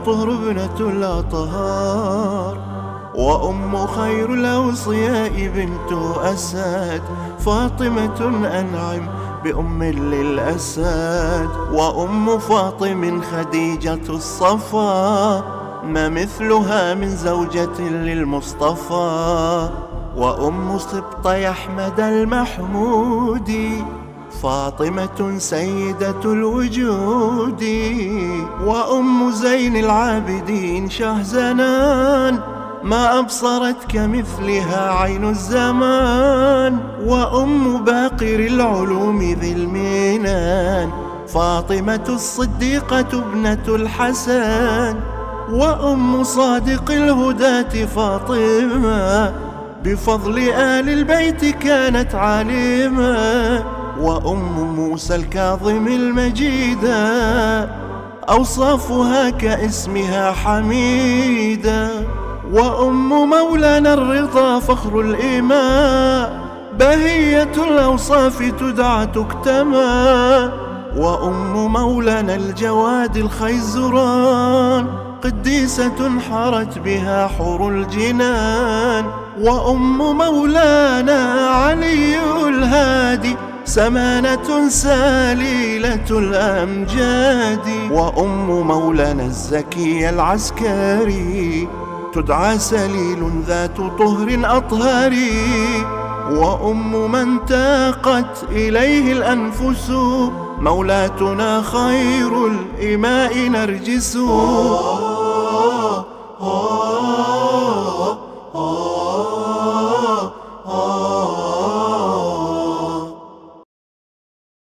الطهر ابنة الأطهار، وأم خير الأوصياء بنت أسد، فاطمة أنعم بأم للأسد، وأم فاطم خديجة الصفا، ما مثلها من زوجة للمصطفى، وأم سبطي أحمد المحمود، فاطمة سيدة الوجود، وأم زين العابدين شهزنان، ما أبصرت كمثلها عين الزمان، وأم باقر العلوم ذي المنان، فاطمة الصديقة ابنة الحسن، وأم صادق الهداة فاطمة، بفضل آل البيت كانت عالمة، وأم موسى الكاظم المجيدة، أوصافها كاسمها حميدة، وأم مولانا الرضا فخر الإماء، بهية الأوصاف تدعى تكتمى، وأم مولانا الجواد الخيزران، قديسة حرت بها حور الجنان، وأم مولانا علي الهادي، سمانة سليلة الأمجاد، وأم مولانا الزكي العسكري، تدعى سليل ذات طهر أطهر، وأم من تاقت إليه الأنفس، مولاتنا خير الإماء نرجس.